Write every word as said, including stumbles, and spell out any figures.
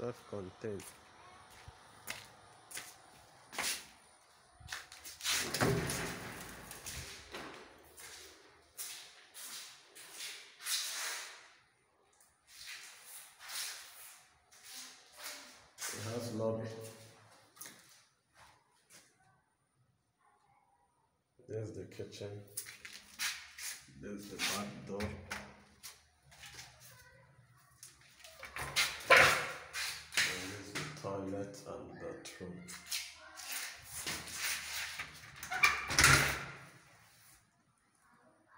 self-contained. It has lobby. There's the kitchen. There's the back door. And there's the toilet and bathroom.